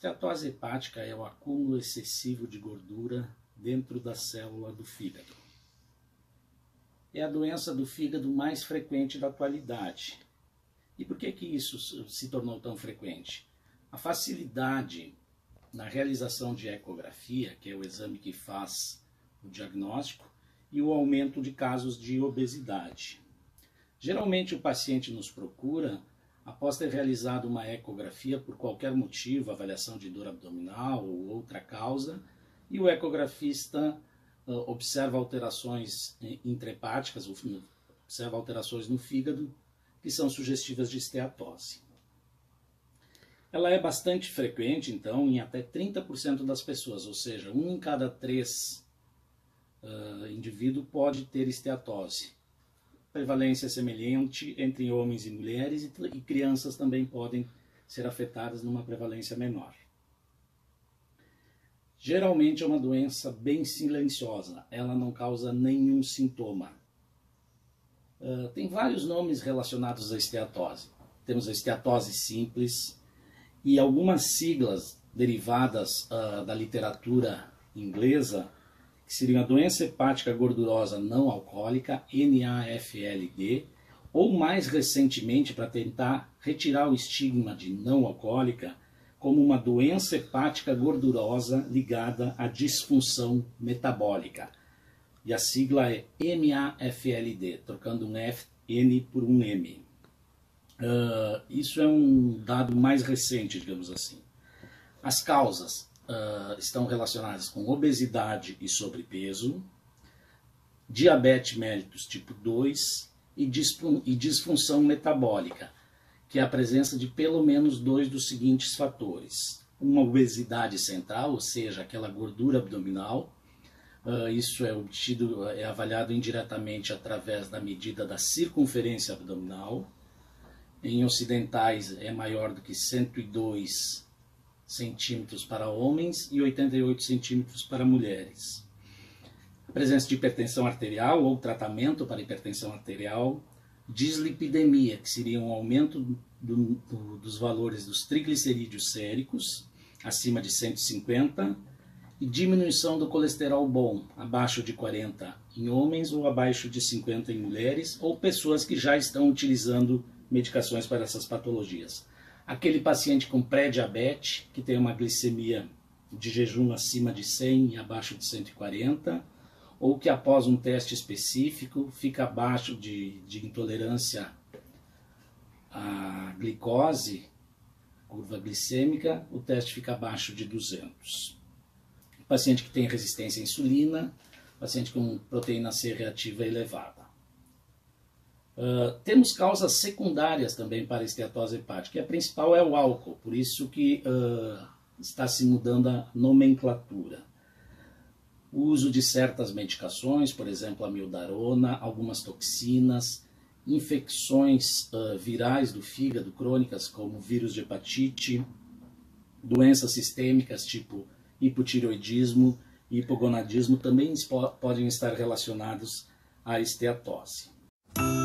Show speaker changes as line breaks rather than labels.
Esteatose hepática é o acúmulo excessivo de gordura dentro da célula do fígado. É a doença do fígado mais frequente da atualidade. E por que isso se tornou tão frequente? A facilidade na realização de ecografia, que é o exame que faz o diagnóstico, e o aumento de casos de obesidade. Geralmente o paciente nos procura após ter realizado uma ecografia por qualquer motivo, avaliação de dor abdominal ou outra causa, e o ecografista observa alterações intrahepáticas, observa alterações no fígado, que são sugestivas de esteatose. Ela é bastante frequente, então, em até 30% das pessoas, ou seja, 1 em cada 3 indivíduos pode ter esteatose. Prevalência semelhante entre homens e mulheres, e crianças também podem ser afetadas numa prevalência menor. Geralmente é uma doença bem silenciosa, ela não causa nenhum sintoma. Tem vários nomes relacionados à esteatose. Temos a esteatose simples e algumas siglas derivadas da literatura inglesa, que seriam a doença hepática gordurosa não alcoólica, NAFLD, ou mais recentemente, para tentar retirar o estigma de não alcoólica, como uma doença hepática gordurosa ligada à disfunção metabólica. E a sigla é MAFLD, trocando um N por um M. Isso é um dado mais recente, digamos assim. As causas estão relacionadas com obesidade e sobrepeso, diabetes mellitus tipo 2 e disfunção metabólica, que é a presença de pelo menos 2 dos seguintes fatores. Uma obesidade central, ou seja, aquela gordura abdominal. Isso é avaliado indiretamente através da medida da circunferência abdominal. Em ocidentais é maior do que 102 centímetros para homens e 88 centímetros para mulheres. A presença de hipertensão arterial ou tratamento para hipertensão arterial, dislipidemia, que seria um aumento dos valores dos triglicerídeos séricos, acima de 150, e diminuição do colesterol bom, abaixo de 40 em homens ou abaixo de 50 em mulheres, ou pessoas que já estão utilizando medicações para essas patologias. Aquele paciente com pré-diabetes, que tem uma glicemia de jejum acima de 100 e abaixo de 140, ou que após um teste específico fica abaixo de intolerância à glicose, curva glicêmica, o teste fica abaixo de 200. Paciente que tem resistência à insulina, paciente com proteína C reativa elevada. Temos causas secundárias também para a esteatose hepática, e a principal é o álcool, por isso que está se mudando a nomenclatura. O uso de certas medicações, por exemplo, a amiodarona, algumas toxinas, infecções virais do fígado crônicas, como vírus de hepatite, doenças sistêmicas tipo hipotireoidismo e hipogonadismo também podem estar relacionados à esteatose.